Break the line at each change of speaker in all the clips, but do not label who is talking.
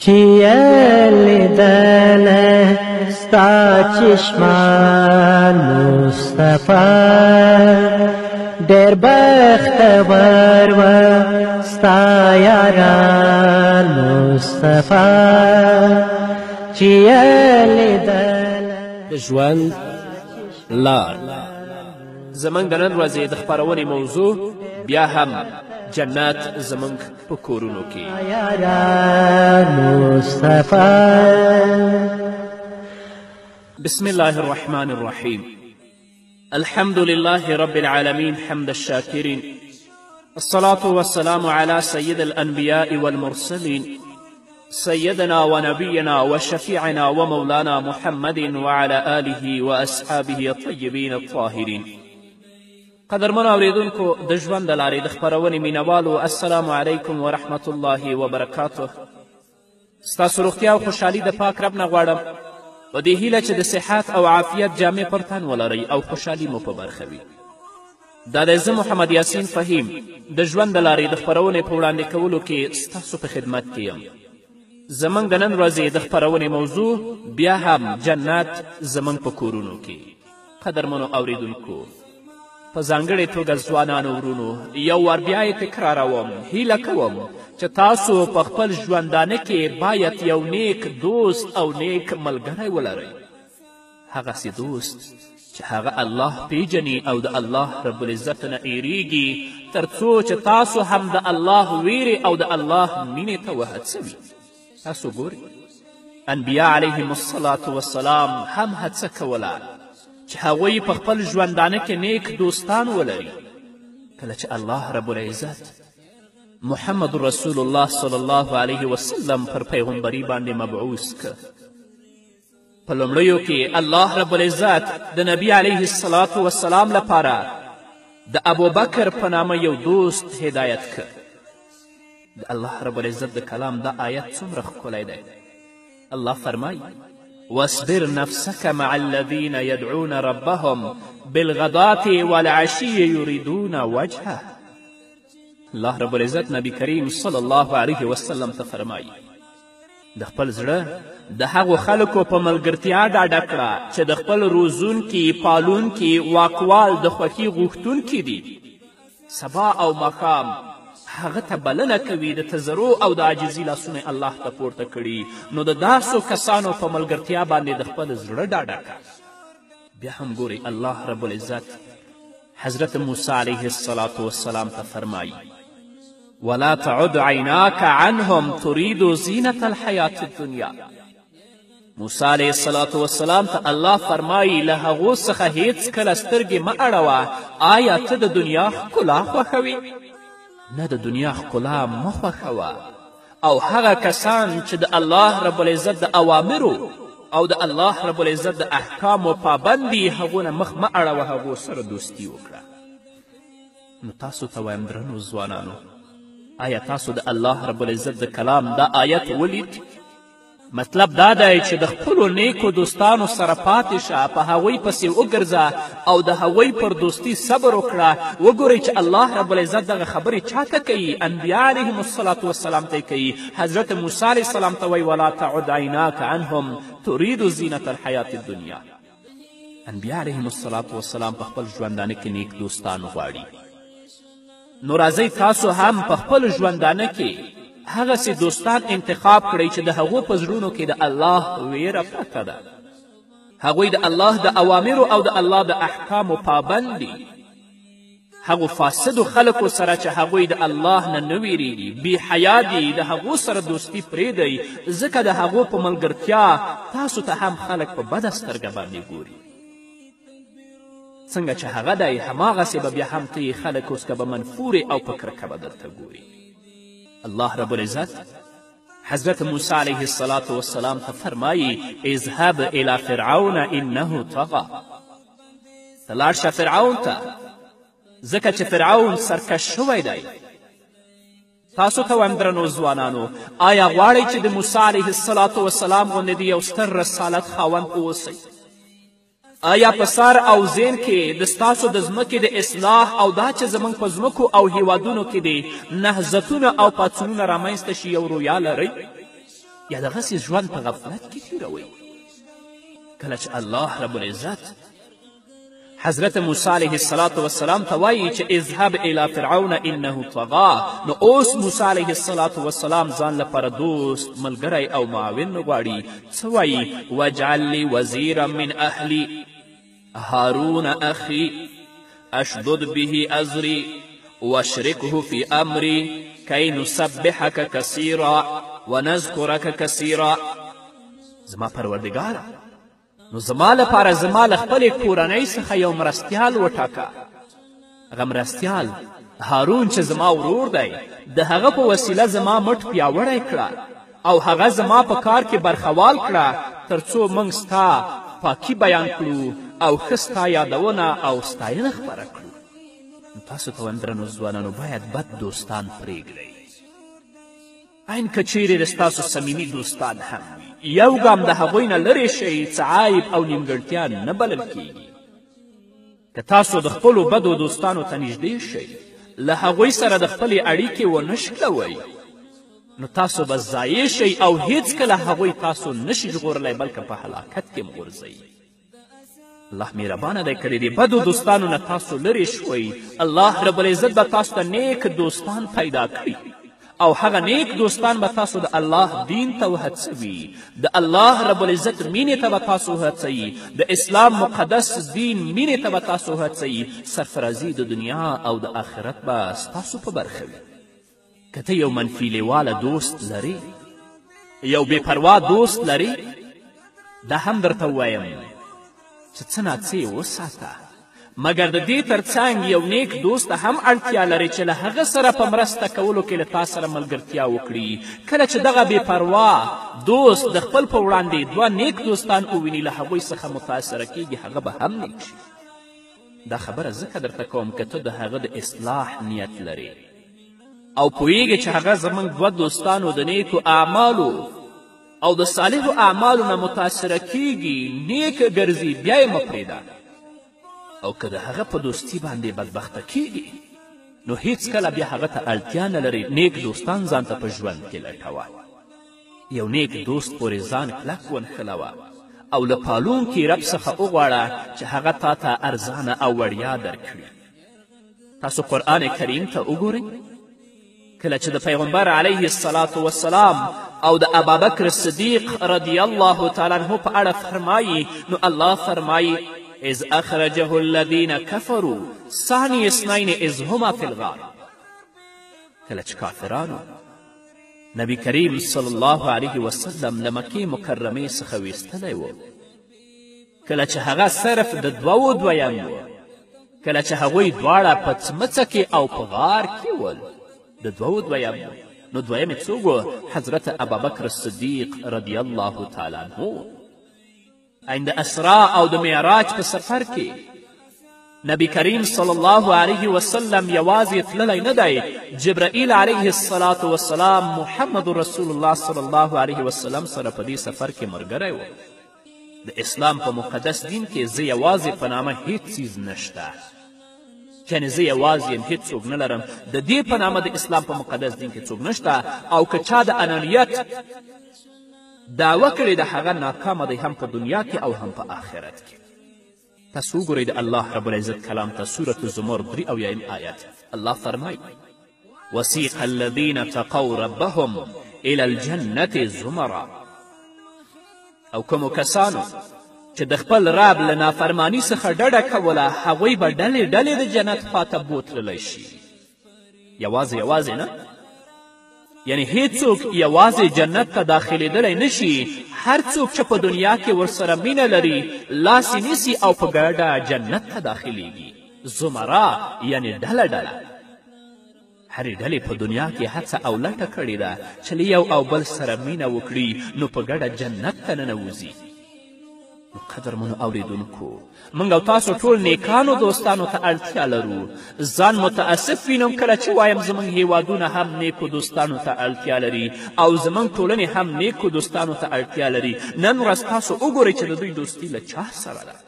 چې یې لیدله ستا چشمان مصطفی ډېر بختور و ستا یاران مصطفی چې یې لیدله
د ژوند لار زموږ د نن ورځې د خپرونې موضوع بیا هم جنت زموږ په کورونو کې بسم الله الرحمن الرحيم الحمد لله رب العالمين حمد الشاكرين الصلاة والسلام على سيد الأنبياء والمرسلين سيدنا ونبينا وشفيعنا ومولانا محمد وعلى آله وأصحابه الطيبين الطاهرين قدرمنو اوریدونکو د ژوند د لارې د خپرونې مینوالو السلام علیکم ورحمت الله وبرکاته ستاسو روغتیا او خوشحالي د پاک رب نه غواړم په دې هیله چې د صحت او عافیت جامې پر تن ولرئ او خوشحالي مو په برخه وي دا دی زه محمد یاسین فهیم د ژوند د لارې د خپرونې په وړاندې کولو کې ستاسو په خدمت کې یم زموږ د نن ورځې د خپرونې موضوع بیا هم جنت زموږ په کورونو کې قدرمنو اوریدونکو په ځانګړې توګه ځوانانو ورونو یو وار بیا یې تکراروم هیله کوم چې تاسو په خپل ژوندانه کې باید یو نیک دوست او نیک ملګری ولرئ هغسې دوست چې هغه الله پیژني او د الله رب العزت نه ایریږي تر څو چې تاسو هم د الله ویرې او د الله مینې ته وهڅوي تاسو ګورئ انبیا علیهم الصلاة والسلام هم هڅه کوله چې هغوی په خپل ژوندانه کې نیک دوستان ولري کله چې الله رب العزت محمد رسول الله صلی الله علیه وسلم پر پیغمبري باندې مبعوث که په لومړیو کې الله رب العزت د نبی علیه الصلاة والسلام لپاره د ابوبکر په نامه یو دوست هدایت که د الله رب العزت د کلام دا آیت څومره ښکلی دی الله فرمایي واصبر نفسك مع الذين يدعون ربهم بالغداة والعشي يريدون وجهه الله رب العزت نبی کریم صلی الله علیه وسلم ته فرمایي د خپل زړه د هغو خلکو په ملګرتیا ډاډه کړه چې د خپل روزونکي پالونکي واکوال د خوښي غوښتونکي دي سبا او ماښام هغه ته بلنه کوي د تضرع او د عاجزي لاسونه الله ته پورته کړي نو د داسو کسانو په ملګرتیا باندې د خپل زړه ډاډه کړه بیا هم ګورئ الله رب العزت حضرت موسی علیه الصلاة والسلام ته فرمایي ولا تعد عیناک عنهم تريد زینة الحیات الدنیا موسی علیه الصلاة والسلام ته الله فرمایي له هغو څخه هیڅکله سترګې مه اړوه آیا ته د دنیا ښکلا خوښوې نه د دنیا ښکلا مه خوښوه او هغه کسان چې د الله رب العزت د اوامرو او د الله رب العزت د احکامو پابند دي هغو نه مخ مه اړوه هغو سره دوستي وکړه نو تاسو ته وایم درنو ځوانانو آیا تاسو د الله رب العزت د کلام دا آیت ولید مطلب دا دی چې د خپلو نیکو دوستانو سره پاتې شه په هغوی پسې وګرځه او د هغوی پر دوستي صبر وکړه وګورئ چې الله رب العزت دغه خبرې چاته کوي انبیا علیهم الصلاة والسلام ته کوي حضرت موسی علیه السلام ته وایي ولا تعد عیناک عنهم تريد زینة الحیات الدنیا انبیا علیهم الصلاة والسلام په خپل ژوندانه کې نیک دوستان غواړي نو راځئ تاسو هم په خپل ژوندانه کې هغسې دوستان انتخاب کړئ چې د هغو په زړونو کې د الله ویره پرته ده هغوی د الله د اوامرو او د الله د احکامو پابند دي هغو فاسدو خلکو سره چې هغوی د الله نه نه ویریږي بې حیا دي د هغو سره دوستي پرېږدئ ځکه د هغو په ملګرتیا تاسو ته هم خلک په بده سترګه باندې ګوري څنګه چې هغه دی هماغسې به بیا هم ته یې خلک اوس که به منفورې او په کرکه به درته ګوري الله رب العزت حضرت موسی علیه الصلاة والسلام ته فرمایي اذهب الى فرعون انه طغى ته لاړ شه فرعون ته ځکه چې فرعون سرکش شوی دی تاسو ته وایم درنو ځوانانو آیا غواړئ چې د موسی علیه الصلاة والسلام غوندې د یو ستر رسالت خاوند اوسئ آیا په سر او ذهن کې د ستاسو د ځمکې د اصلاح او دا چې زموږ په ځمکو او هیوادونو کې د نهضتونه او پاڅونونه رامنځته شي یو رویا لرئ یا دغسې ژوند په غفلت کې تېروئ کله چې الله رب العزت حضرت موسی علیه السلام ته وایي چې اذهب الی فرعون انه طغا نو اوس موسی علیه السلام ځان لپاره دوست ملګری او معاون غواړي څه وایي واجعل لی وزیرا من اهلی هارون اخی اشدد به ازری واشرکه فی امری کی نسبحک کثیرا ونذکرک کثیرا زما پروردګاره نو زما لپاره زما له خپلې کورنۍ څخه یو مرستیال وټاکه هغه مرستیال هارون چې زما ورور دی د هغه په وسیله زما مټ پیاوړی کړه او هغه زما په کار کې برخوال کړه تر څو موږ ستا پاکي بیان کړو او ښه ستا یادونه او ستاینه خپره کړو نو تاسو ته وایم درنو ځوانانو باید بد دوستان پرېږدئ عین که چیرې د ستاسو صمیمي دوستان هم وي یو ګام د هغوی نه لرې شئ څه عیب او نیمګړتیا نه بلل کیږي که تاسو د خپلو بدو دوستانو ته نږدې شئ له هغوی سره د خپلې اړیکې ونه شکلوئ نو تاسو به ضایع شئ او هیڅکله هغوی تاسو نشي ژغورلی بلکې په هلاکت کې غورځئ الله مهربانه دی که د دې بدو دوستانو نه تاسو لرې شوئ الله رب العزت به تاسو ته نیک دوستان پیدا کړي او هغه نیک دوستان به تاسو د الله دین ته وهڅوي د الله رب العزت مینې ته به تاسو وهڅوي د اسلام مقدس دین مینې ته به تاسو وهڅوي سرفرازي د دنیا او د آخرت به ستاسو په برخه وي که ته یو منفي لیواله دوست لرې یو بې پروا دوست لرې دا هم درته ووایم چې څه ناڅه یې وساته مګر د دې تر څنګ یو نیک دوست هم اړتیا لري چې له هغه سره په مرسته کولو کې له تا سره ملګرتیا وکړي کله چې دغه بې پروا دوست د خپل په وړاندې دوه نیک دوستان وویني له هغوی څخه متاثره کیږي هغه به هم نیک شي دا خبره ځکه درته کوم که ته د هغه د اصلاح نیت لرې او پوهیږي چې هغه زموږ دوه دوستانو د نیکو اعمالو او د صالحو اعمالو نه متاثره کیږي نیک ګرځي بیا یې مه پرېږده او که د هغه په دوستي باندې بدبخته کیږي نو هیڅکله بیا هغه ته اړتیا نه لري نیک دوستان ځان ته په ژوند کې لټوه یو نیک دوست پورې ځان کلک ونښلوه او له پالونکي رب څخه وغواړه چې هغه تا ته ارزانه او وړیا درکړي تاسو قرآن کریم ته وګورئ کله چې د پیغمبر علیه السلام او د ابابکر صدیق رضی الله تعالی عنه په اړه فرمایي نو الله فرمایي اذ اخرجه الذین کفروا ثانی اثنین اذ هما فی الغار کله چې کافرانو نبی کریم صلی الله علیه وسلم له مکې مکرمې څخه ویستلی و کله چې هغه صرف د دوو دویم و کله چې هغوی دواړه په څمڅه کې او په غار کې ول د دوو دویم نو دویم یې څوک و حضرت ابابکر صدیق رضی الله تعالی عنه عند اسراء او د معراج په سفر کې نبی کریم صلی الله علیه وسلم یوازې تللی نه دی جبرائیل علیه السلام محمد رسول الله صلی الله علیه وسلم سره په دې سفر کې ملګری و د اسلام په مقدس دین کې زه یوازې په نامه هیڅ څیز نشته یعنې زه یوازې یم هیڅوک نه لرم د دې په نامه د اسلام په مقدس دین کې څوک نشته او که چا د انانیت دعوه کړې د هغه ناکامه دی هم په دنیا کې او هم په آخرت کې تاسو وګورئ د الله رب العزت کلام ته سورة الزمر 83 آیت الله فرمایي وسیق الذین اتقوا ربهم الی الجنة زمرا او کومو کسانو چې د خپل رب له نافرماني څخه ډډه کوله هغوی به ډلې ډلې د جنت خواته بوتللی شي یوازې نه یعنی هیڅوک یوازې جنت ته داخلېدلی نشي هر څوک چې په دنیا کې ورسره مینه لري لاس یې نیسي او په ګډه جنت ته داخلیږي زمرا یعنی ډله هرې ډلې په دنیا کې هڅه او لټه کړې ده چې له یو او بل سره مینه وکړي نو په ګډه جنت ته ننوځي نو قدرمنو اوریدونکو موږ او تاسو ټول نیکانو دوستانو ته اړتیا لرو ځان متاسف وینم کله چې وایم زموږ هیوادونه هم نیکو دوستانو ته اړتیا لري او زموږ ټولنې هم نیکو دوستانو ته اړتیا لري نن ورځ تاسو وګورئ چې د دوی دوستي له چا سره ده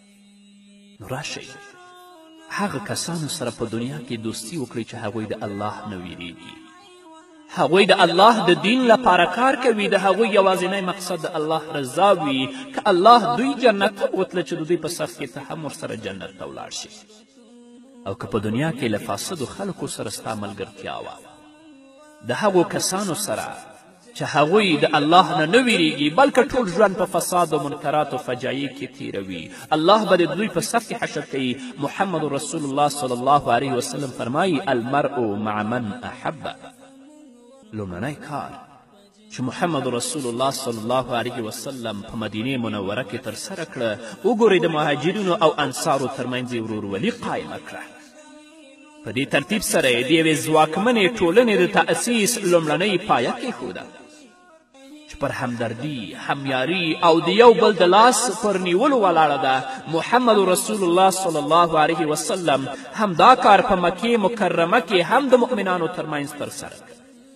نو راشئ هغه کسانو سره په دنیا کې دوستي وکړئ چې هغوی د الله نه ویریږي هغوی د الله د دین لپاره کار کوي، د هغوی یوازینی مقصد د الله رضا وي. که الله دوی جنت ته بوتله چې د دوی په صف کې ته هم ورسره جنت ته ولاړ شي، او که په دنیا کې له فاسدو خلکو سره ستا ملګرتیا وه، د هغو کسانو سره چې هغوی د الله نه نه ویریږي بلکې ټول ژوند په فساد و منکرات و فجایع کې تیروي، الله به د دوی په صف کې حشر کوي. محمد رسول الله صلی الله علیه وسلم فرمایي المرء مع من احبه. لومړنی کار چې محمد رسول الله صلی الله علیه وسلم په مدینې منوره کې ترسره کړه، وګورئ د مهاجرینو او انصارو ترمنځ یې ورورولي قایمه کړه. په دې ترتیب سره یې د یوې ځواکمنې ټولنې د تأسیس لومړنۍ پایه کیښوده چې پر همدردي، همیاري او د یو بل د لاس پر نیولو ولاړه ده. محمد رسول الله صلی الله علیه وسلم همدا کار په مکې مکرمه کې هم د مؤمنانو ترمنځ ترسره کړ،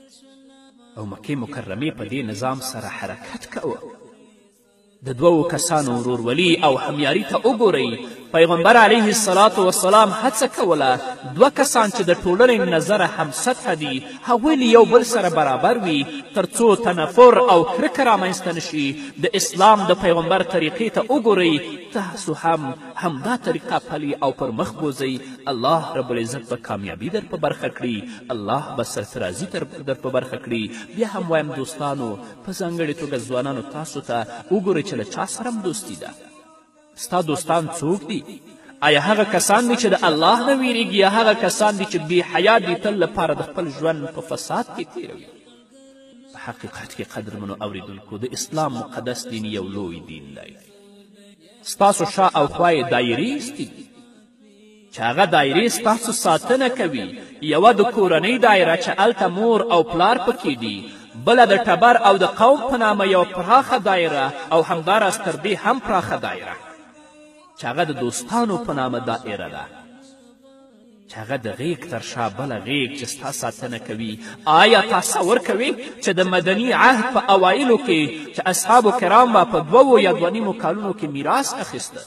او مکې مکرمې په دې نظام سره حرکت کوه. د دوو کسانو ورورولي او همیاري ته وګورئ. پیغمبر علیه الصلاة والسلام هڅه کوله دوه کسان چې د ټولنې نظره هم سطحه دي هغوی له یو بل سره برابر وي، تر څو تنفر او کرکه رامنځته نشي. د اسلام د پیغمبر طریقې ته وګورئ، تاسو هم همدا طریقه پلي او پر مخ بوځئ. الله رب العزت به کامیابي در په برخه کړي، الله به سرفرازي در په برخه کړي. بیا هم وایم دوستانو، په ځانګړې توګه ځوانانو، تاسو ته وګورئ چې له چا سره هم دوستي ده. ستا دوستان څوک دي؟ آیا هغه کسان دي چې د الله نه ویریږي، یا هغه کسان دي چې بې حیا دي، تل لپاره د خپل ژوند په فساد کې تیروي؟ په حقیقت کې قدرمنو اوریدونکو، د اسلام مقدس دین یو لوی دین دی. ستاسو شا او خوا یې دایرې ایستي دي چې هغه دایرې ستاسو ساتنه کوي. یوه د کورنۍ دایره چې هلته مور او پلار پکې دي، بله د ټبر او د قوم په نامه یوه پراخه دایره، او همداراز تر دې هم پراخه دایره چې هغه د دوستانو په نامه دایره ده، چې هغه د غیږ تر شا بله غیږ چې ستا ساتنه کوي. آیا تصور کوې چې د مدني عهد په اوایلو کې چې اصحابو کرام به په 2 یا 2.5 کالونو کې میراث اخیسته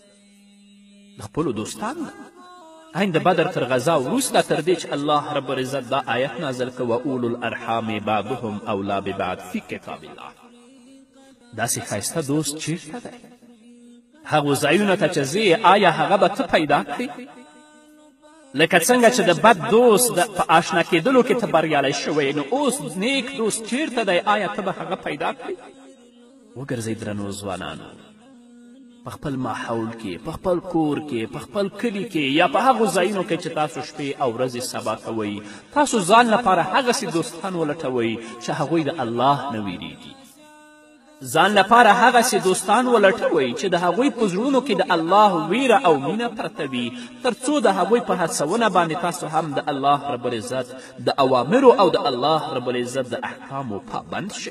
د خپلو دوستانو؟ عین د بدر تر غذا وروسته تر دې چې الله رب العزت دا آیت نازل که واولو الارحام بعضهم اولا ببعض فی کتاب الله. داسې ښایسته دوست چیرته دی؟ هغو ځایونو ته چې ځې، آیا هغه به ته پیدا کړې؟ لکه څنګه چې د بد دوست په آشنا کېدلو کې ته بریالی شوی، نو اوس نیک دوست چیرته دی؟ آیا ته به هغه پیدا کړې؟ وګرځئ درنو ځوانانو، په خپل ماحول کې، په خپل کور کې، په خپل کلي کې، یا په هغو ځایونو کې چې تاسو شپې او ورځې سبا کوئ، تاسو ځان لپاره هغسې دوستان ولټوئ چې هغوی د الله نه ویریږي. ځان لپاره هغسې دوستان ولټوئ چې د هغوی په زړونو کې د الله ویره او مینه پرته وي، تر څو د هغوی په هڅونه باندې تاسو هم د الله رب العزت د اوامرو او د الله رب العزت د احکامو پابند شئ.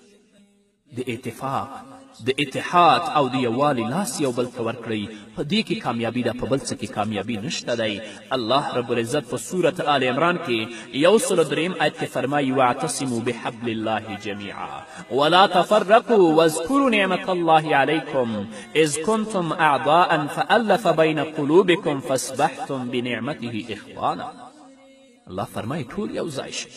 د اتفاق، د اتحاد او د یووالي لاس یو بل ته ورکړئ. په دې کې کامیابي ده، په بل څه کې کامیابي نشته دی. الله رب العزت په سورة آل عمران کې 103 آیت کې فرمایي واعتصموا بحبل الله جمیعا ولا تفرقوا واذكروا نعمة الله علیکم اذ کنتم اعضاء فألف بین قلوبکم فاصبحتم بنعمته اخوانا. الله فرمایي ټول یو ځای شئ،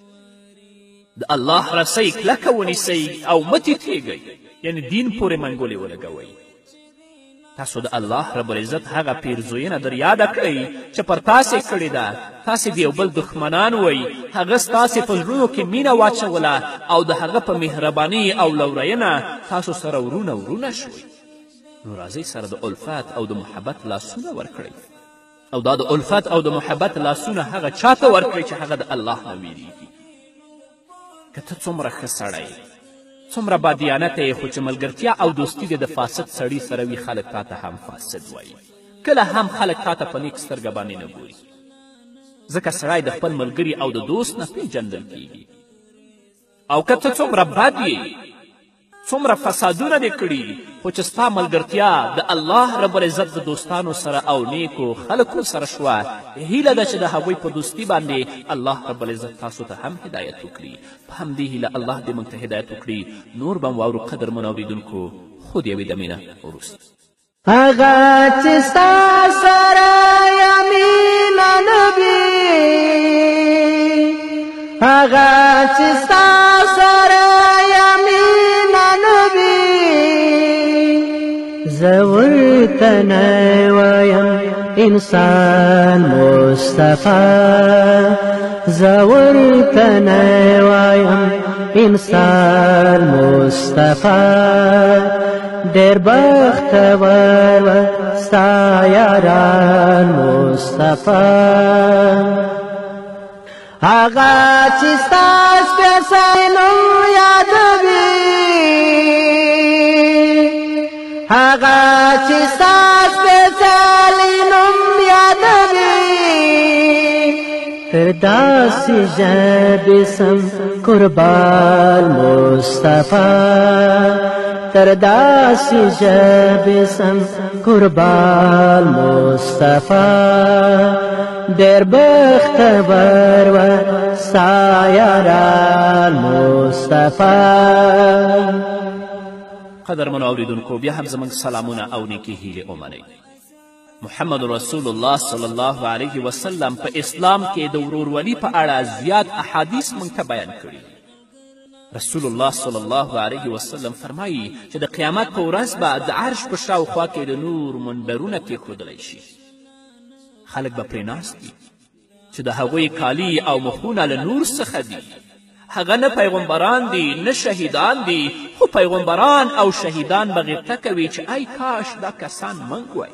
د الله رسۍ کلکه ونیسئ او مه تیتېږئ، یعنی دین پورې منګولې ولګوئ. تاسو د الله رب العزت هغه پیرزوینه در یاده کړئ چې پر تاسې کړې ده. تاسې د یو بل دښمنان وئ، هغه ستاسې په زړونو کې مینه واچوله او د هغه په مهرباني او لورینه تاسو سره ورونه شوئ. نو راځئ سره د الفت او د محبت لاسونه ورکړئ، او دا د الفت او د محبت لاسونه هغه چاته ورکړئ چې هغه د الله نه ویریږي. که ته څومره ښه سړی، څومره بادیانته یې، خو چې ملګرتیا او دوستي دې د فاسد سړي سره وي، خلک تا ته هم فاسد وایي. کله هم خلک تا ته په نیک سترګه باندې نه ګوري، ځکه سړی د خپل ملګري او د دوست نه پیژندل کیږي. او که ته څومره بد یې، څومره فسادونه دې کړي، خو چې ستا ملګرتیا د الله رب العزت د دوستانو سره او نیکو خلکو سره شوه، هیله ده چې د هغوی په دوستي باندې الله رب العزت تاسو ته هم هدایت وکړي. په همدې هیله الله دې موږ ته هدایت وکړي. نور به م واورو قدرمنو اورېدونکو، خو د یوې دمې نه وروسته.
هغه چې ستا سره یم مینه نبي، هغه چې ستا سره یمینه وي زه ورته نه وایم انسان مصطفی زه ورته نه وایم انسان مصطفی ډېر بختور و ستا یاران مصطفی هغه چې ستا سپېڅلی نوم یادوي هغه چې ستا سپېڅلی نوم یادوي تر داسې ژبې سم قربان مصطفی تر داسې ژبې سم قربان مصطفی ډېر بختور و ستا یاران مصطفی
قدرمنو اوریدونکو بیا هم زموږ سلامونه او نیکې هیلې ومنئ محمد رسول الله صلی الله علیه وسلم په اسلام کې د ورورولي په اړه زیات احادیث موږ ته بیان کړي رسول الله صلی الله علیه وسلم فرمایي چې د قیامت په ورځ به د عرش په شاوخوا کې د نور منبرونه کیښودلی شي خلک به پرې ناست وي چې د هغوی کالي او مخونه له نور څخه دي هغه نه پیغمبران دي نه شهیدان دي خو پیغمبران او شهیدان به غبطه کوي چې ای کاش دا کسان موږ وای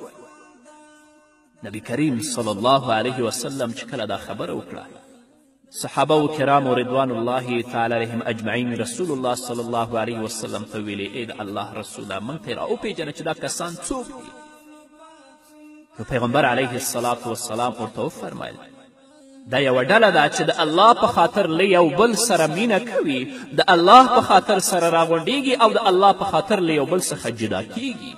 نبی کریم صلی الله علیه وسلم چې کله دا خبره وکړه صحابه و کرامو رضوان الله تعالی علیهم اجمعین رسول الله صلی الله علیه وسلم ته ویلې ای د الله رسوله موږ ته یې راوپېژنه چې دا کسان څوک دي نو پیغمبر علیه الصلاة والسلام ورته وفرمیل دا یوه ډله ده چې د الله په خاطر له یو بل سره مینه کوي د الله په خاطر سره راغونډیږي او د الله په خاطر له یو بل څخه جدا کیږي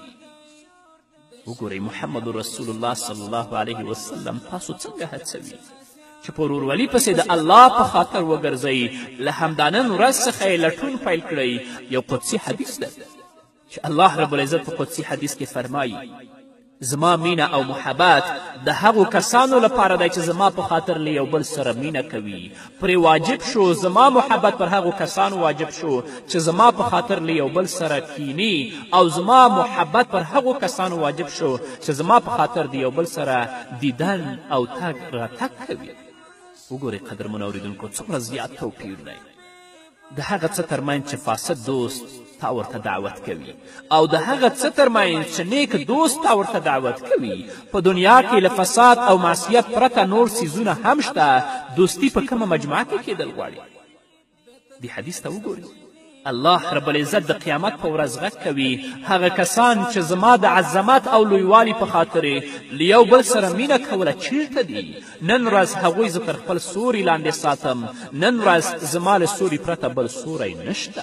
وګورئ محمد رسول الله صلی الله علیه وسلم تاسو څنګه هڅوي چې په ورورولي پسې د الله په خاطر وګرځئ له همدا نن ورځ څخه یې لټون پیل کړئ یو قدسي حدیث ده چې الله رب العزت په قدسي حدیث کې فرمایي زما مینه او محبت د هغو کسانو لپاره دی چې زما په خاطر له یو بل سره مینه کوي پرې واجب شو زما محبت پر هغو کسانو واجب شو چې زما په خاطر له یو بل سره کینی او زما محبت پر هغو کسانو واجب شو چې زما په خاطر د یو بل سره دیدن او تګ راتګ کوي وګورئ قدرمنو اوریدونکو څومره زیات توپیر دی د هغه څه ترمنځ چې فاسد دوست تا ورته دعوت کوي او د هغه څه ترمنځ چې نیک دوست تا ورته دعوت کوي په دنیا کې له فساد او معصیت پرته نور څیزونه هم شته دوستي په کومه مجموعه کې کیدل غواړي دې حدیث ته وګورئ الله رب العزت د قیامت په ورځ غږ کوي هغه کسان چې زما د عظمت او لویوالي په خاطر له یو بل سره مینه کوله چیرته دي نن ورځ هغوی زه تر خپل سوري لاندې ساتم نن ورځ زما له سوري پرته بل سوری نشته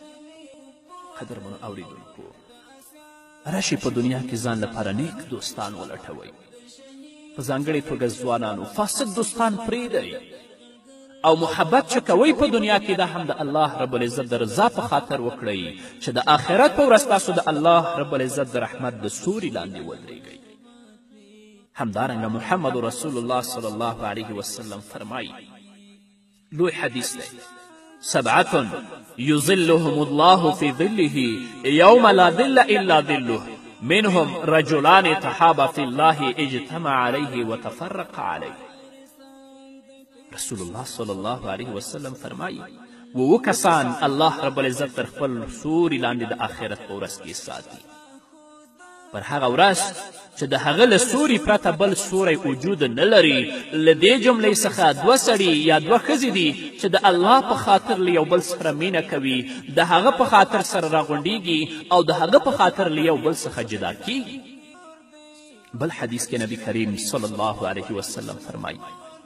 قدرمنو اوریدونکو راشئ په دنیا کې ځان لپاره نیک دوستان ولټوئ په ځانګړې توګه ځوانانو فاسد دوستان پرېږدئ او محبت چې کوئ په دنیا کې دا هم د الله رب العزت د رضا په خاطر وکړئ چې د آخرت په ورځ تاسو د الله رب العزت د رحمت د سوري لاندې ودرېږئ همدارنګه محمد رسول الله صلی الله علیه وسلم فرمایي لوی حدیث دی سبعة يظلهم الله في ظله يوم لا ظل إلا ظله منهم رجلان تحابا في الله اجتمع عليه وتفرق عليه رسول الله صلی الله علیه وسلم فرمایي اووه کسان الله رب العزت تر خپل سوري لاندې د آخرت په ورځ کې ساتي پر هغه ورځ چې د هغه له سوري پرته بل سوری وجود نه لري له دې جملې څخه دوه سړي یا دوه ښځې دي چې د الله په خاطر له یو بل سره مینه کوي د هغه په خاطر سره راغونډیږي او د هغه په خاطر له یو بل څخه جدا کیږي بل حدیث کې نبی کریم صلی الله علیه وسلم فرمایي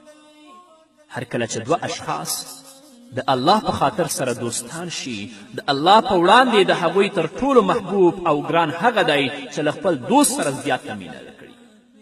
هر کله چې دوه اشخاص د الله په خاطر سره دوستان شي د الله په وړاندې د هغوی تر ټولو محبوب او ګران هغه دی چې له خپل دوست سره زیاته مینه وکړي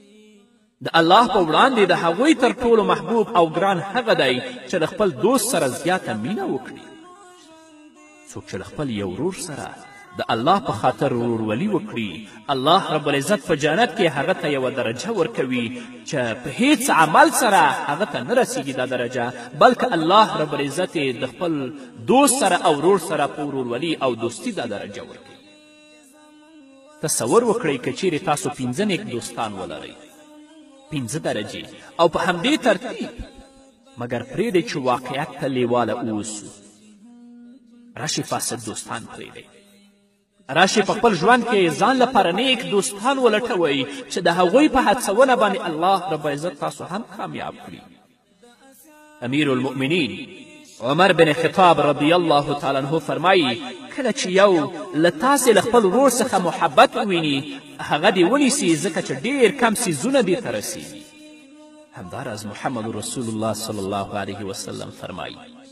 د الله په وړاندې د هغوی تر ټولو محبوب او ګران هغه دی چې له خپل دوست سره زیاته مینه وکړي څوک چې له خپل یو ورور سره د الله په خاطر ورورولي وکړي الله رب العزت په جنت کې هغه ته یوه درجه ورکوي چې په هیڅ عمل سره هغه ته نه رسیږي دا درجه بلکې الله رب العزت د خپل دوست سره او ورور سره په ورورولي او دوستي دا درجه ورکوي تصور وکړئ که چیرې تاسو 15 نیک دوستان ولرئ 15 درجې او په همدې ترتیب مګر پرېږدئ چې واقعیت ته لیواله اوسو راشئ فاسد دوستان پرېږدئ راشئ په خپل ژوند کې ځان لپاره نیک دوستان ولټوئ چې د هغوی په هڅونه باندې الله رب العزت تاسو هم کامیاب کړي امیر المؤمنین عمر بن خطاب رضی الله تعالی عنه فرمایي کله چې یو له تاسې له خپل ورور څخه محبت وویني هغه دې ونیسي ځکه چې ډېر کم څیزونه دې ته رسیږي همداراز محمد رسول الله صلی الله علیه وسلم فرمایي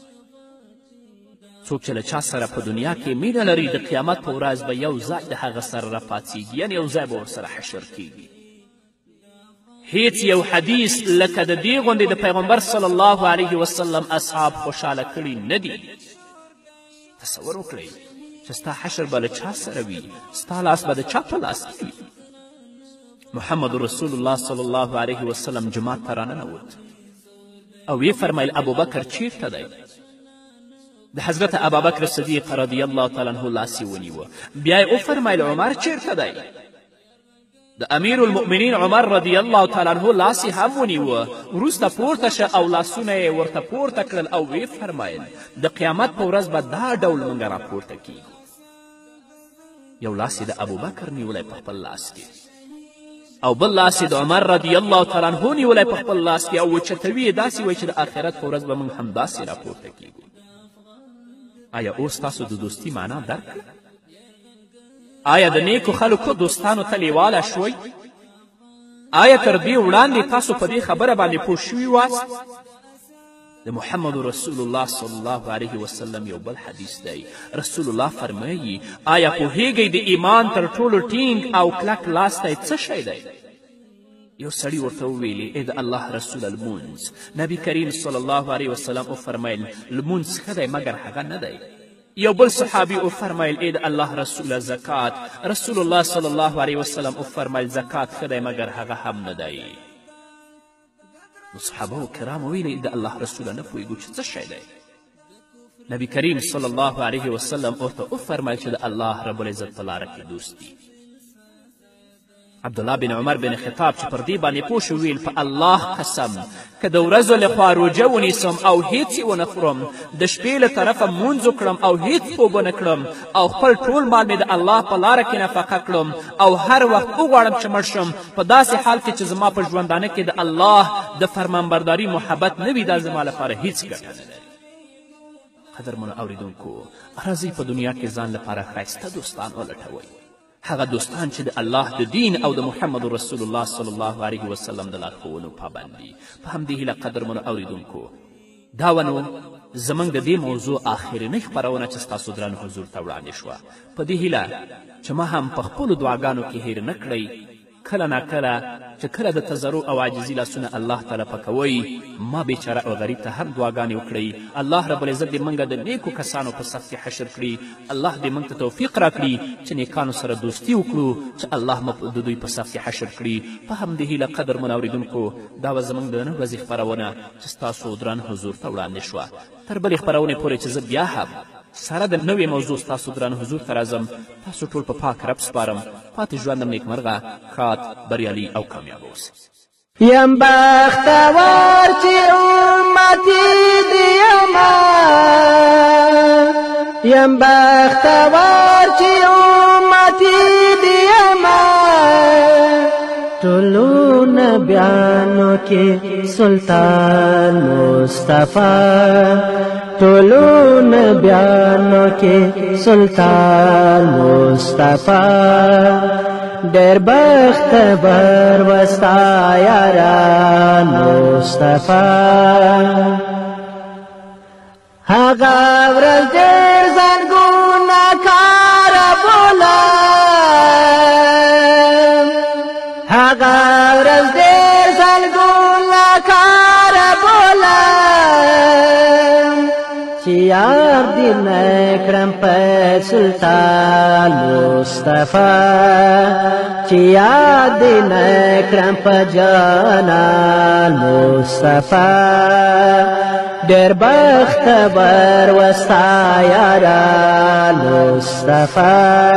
څوک چې له چا سره په دنیا کې مینه لري د قیامت په ورځ به یو ځای د هغه سره راپاڅیږي یعنې یو ځای به ورسره حشر کیږي هیڅ یو حدیث لکه د دې غوندې د پیغمبر صلی الله علیه وسلم اصحاب خوشحاله کړي نه دي تصور وکړئ چې ستا حشر به له چا سره وي ستا لاس به د چا په لاس کې وي محمد رسول الله صلی الله علیه وسلم جماعت ته راننوت او ویې فرمیل ابوبکر چیرته دی د حضرت ابابکر صدیق رضی الله تعالی عنه لاس یې ونیوه بیا یې وفرمیل عمر چیرته دی د امیر المؤمنین عمر رضی الله تعالی عنه لاس یې هم ونیوه وروسته پورته شه او لاسونه یې ورته پورته کړل او ویې فرمیل د قیامت په ورځ به دا ډول موږ راپورته کیږو یو لاس یې د ابوبکر نیولی په خپل لاس کې او بل لاس د عمر رضی الله تعالی عنه نیولی په خپل لاس کې او اوچتوي یې داسې وایي چې د آخرت په ورځ به موږ همداسې راپورته کیږو آیا اوس تاسو د دوستي معنا درک کړه آیا د نیکو خلکو دوستانو ته لیواله شوئ آیا تر دې وړاندې تاسو په دې خبره باندې پوه شوي واست د محمد رسول الله صلی الله علیه وسلم یو بل حدیث دی رسول الله فرمایي آیا پوهیږئ د ایمان تر ټولو ټینګ او کلک لاستی څه شی دی یو سړي ورته وویلې ای د الله رسول لمونځ نبی کریم صلی الله علیه وسلم وفرمیل لمونځ ښه دی مګر هغه نه دی یو بل صحابي وفرمیل ای د الله رسوله زکات رسول الله صلی الله علیه وسلم وفرمیل زکات ښه دی مګر هغه هم نه دی نو صحابه کرامو ویلې د الله رسوله نه پوهېږو چې څه شی دی نبی کریم صلی الله علیه وسلم ورته وفرمیل چې د الله رب العزت په لاره کې دوستي عبدالله بن عمر بن خطاب چې پر دې باندې پوه شو ویل په الله قسم که د ورځو لخوا روژه ونیسم او هیڅ یې ونه خورم د شپې له طرفه مونځ وکړم او هیڅ خوب ونه کړم او خپل ټول مال مې د الله په لاره کې نفقه کړم او هر وخت وغواړم چې مړ شم په داسې حال کې چې زما په ژوندانه کې د الله د فرمانبرداري محبت نه وي دا زما لپاره هیڅ ګټه نه لري قدرمنو اوریدونکو راځئ په دنیا کې ځان لپاره ښایسته دوستان ولټوئ هغه دوستان چې د الله د دین او د محمد رسول الله صلی الله علیه وسلم د لارښوونو پابند دي په همدې هیله قدرمنو اوریدونکو دا ونو زموږ د دې موضوع آخرنۍ خپرونه چې ستاسو درن حضور ته وړاندې شوه په دې هیله چې ما هم په خپلو دعاګانو کې هیر نه کړئ کله ناکله چې کله د تضرع او عاجزي لاسونه الله تعالی پکوئ ما بیچاره او غریب ته هم دعاګانې وکړئ الله رب العزت دې موږ د نیکو کسانو په صف کې حشر کړي الله دې موږ ته توفیق راکړي چې نیکانو سره دوستي وکړو چې الله مو د دوی په صف کې حشر کړي په همدې هیله قدرمنو اوریدونکو دا به زموږ د نن ورځې خپرونه چې ستاسو درن حضور ته وړاندې شوه تر بلې خپرونې پورې چې زه بیا هم سره د نوې موضوع ستاسو درن حضور ته راځم تاسو ټول په پاک رب سپارم پاتې ژوندم نیکمرغه ښاد بریالي او کامیاب اوسئ
یم بختور چې امتي دي یما یم بختور چې امتي دي یما ټولو نبیانو کې سلطان مصطفی ټولو نبیانو کې سلطان مصطفی ډېر بختور وستا یاران مصطفی هغه ورځ ډېر ځانګونه کاره بولم هغه ورځ ډېر ځانګونه کاره بولم چې یار دی نکرم په سلطان مصطفی چې یار دی نکرم په جانان مصطفی ډېر بختور وستا یاران مصطفی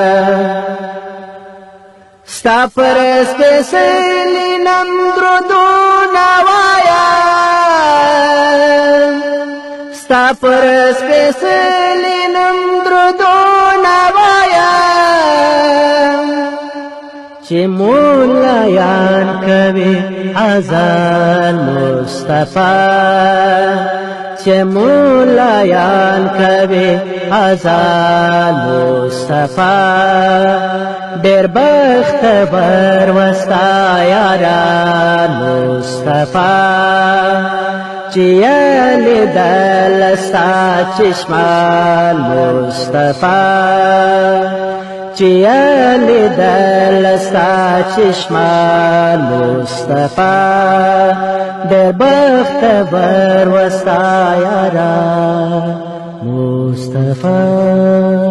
ستا پر سپېڅلي نم درودونه وایم ستا پر سپېڅلي نم درودونه وایم چې مولایان کوي اذان مصطفی چې مولایان کوي اذان مصطفی ډېر بختور وستا یاران مصطفی چې یې لیدل ستا چشمان مصطفی چې یې لیدل ستا چشمان مصطفی ډېر بختور وستا یاران مصطفی